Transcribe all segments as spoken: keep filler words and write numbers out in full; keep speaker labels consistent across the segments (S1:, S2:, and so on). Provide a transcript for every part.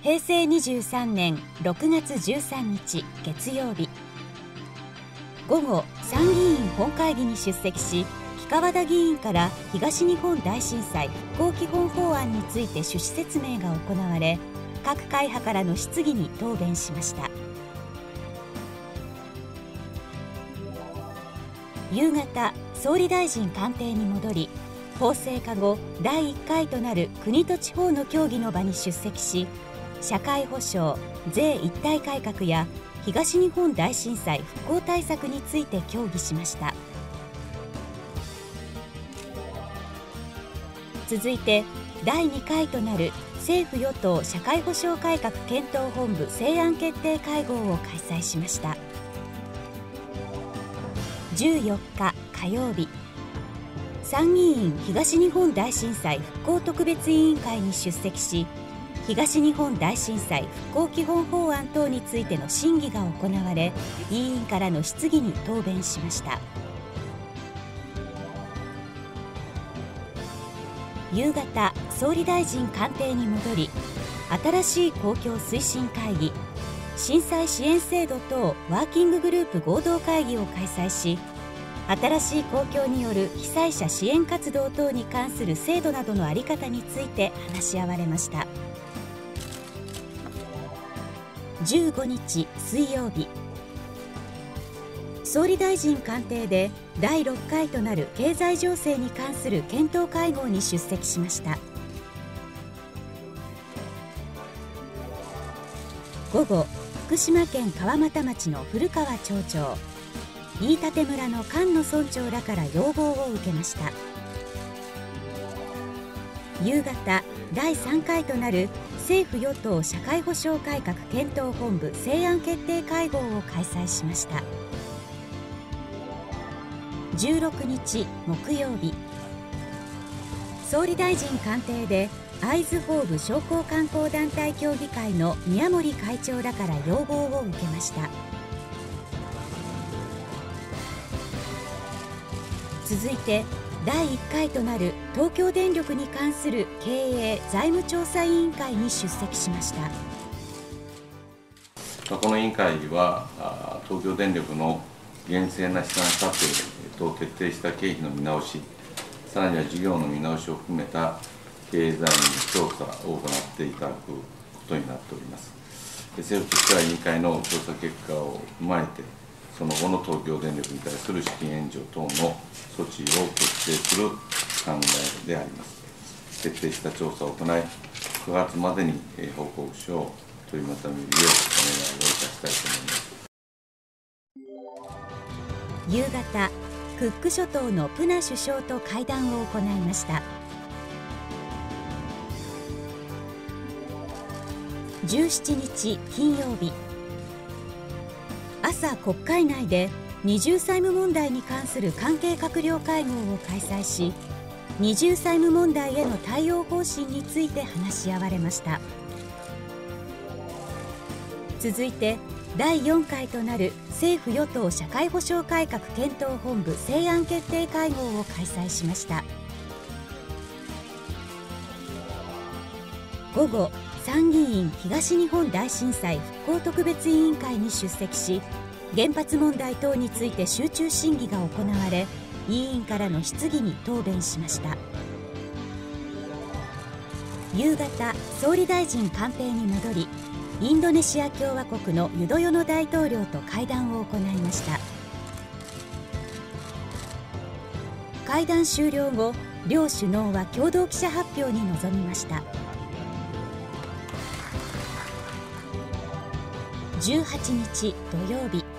S1: へいせいにじゅうさんねんろくがつじゅうさんにち月曜日、午後参議院本会議に出席し、木川田議員から東日本大震災復興基本法案について趣旨説明が行われ、各会派からの質疑に答弁しました。夕方、総理大臣官邸に戻り、法制化後だいいっかいとなる国と地方の協議の場に出席し、社会保障・税一体改革や東日本大震災復興対策について協議しました。続いてだいにかいとなる政府与党社会保障改革検討本部成案決定会合を開催しました。じゅうよっか火曜日、参議院東日本大震災復興特別委員会に出席し、東日本大震災復興基本法案等についての審議が行われ、委員からの質疑に答弁しました。夕方、総理大臣官邸に戻り、新しい公共推進会議、震災支援制度等ワーキンググループ合同会議を開催し、新しい公共による被災者支援活動等に関する制度などの在り方について話し合われました。じゅうごにち水曜日、総理大臣官邸でだいろっかいとなる経済情勢に関する検討会合に出席しました。午後、福島県川俣町の古川町長、飯舘村の菅野村長らから要望を受けました。夕方、だいさんかいとなる政府与党社会保障改革検討本部成案決定会合を開催しました。じゅうろくにち木曜日、総理大臣官邸で会津ホーブ商工観光団体協議会の宮森会長らから要望を受けました。続いてだいいっかいとなる東京電力に関する経営財務調査委員会に出席しました。
S2: この委員会は東京電力の厳正な資産査定と徹底した経費の見直し、さらには事業の見直しを含めた経営財務調査を行っていただくことになっております。政府としては委員会の調査結果を踏まえて、その後の東京電力に対する資金援助等の措置を決定する考えであります。徹底した調査を行い、くがつまでに報告書を取りまとめるようお願いをいたしたいと思います。
S1: 夕方、クック諸島のプナ首相と会談を行いました。じゅうしちにち金曜日、朝国会内で二重債務問題に関する関係閣僚会合を開催し、二重債務問題への対応方針について話し合われました。続いてだいよんかいとなる政府与党社会保障改革検討本部成案決定会合を開催しました。午後、参議院東日本大震災復興特別委員会に出席し、原発問題等について集中審議が行われ、委員からの質疑に答弁しました。夕方、総理大臣官邸に戻り、インドネシア共和国のユドヨノ大統領と会談を行いました。会談終了後、両首脳は共同記者発表に臨みました。じゅうはちにち土曜日、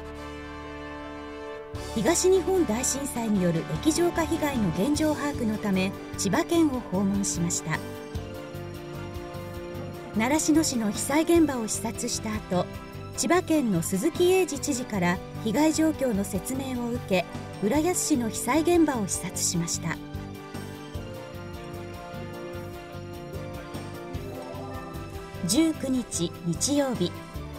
S1: 東日本大震災による液状化被害の現状把握のため千葉県を訪問しました。習志野市の被災現場を視察した後、千葉県の鈴木英二知事から被害状況の説明を受け、浦安市の被災現場を視察しました。じゅうくにち日曜日、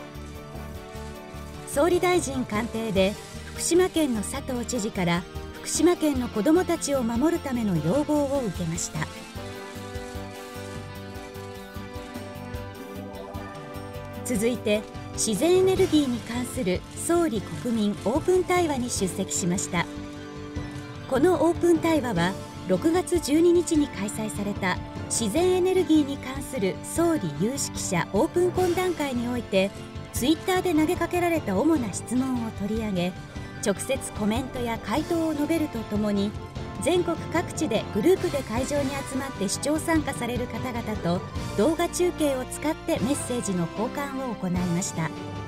S1: 総理大臣官邸で福島県の佐藤知事から福島県の子どもたちを守るための要望を受けました。 続いて自然エネルギーに関する総理国民オープン対話に出席しました。このオープン対話はろくがつじゅうににちに開催された自然エネルギーに関する総理有識者オープン懇談会においてツイッターで投げかけられた主な質問を取り上げ、直接コメントや回答を述べるとともに、全国各地でグループで会場に集まって視聴参加される方々と動画中継を使ってメッセージの交換を行いました。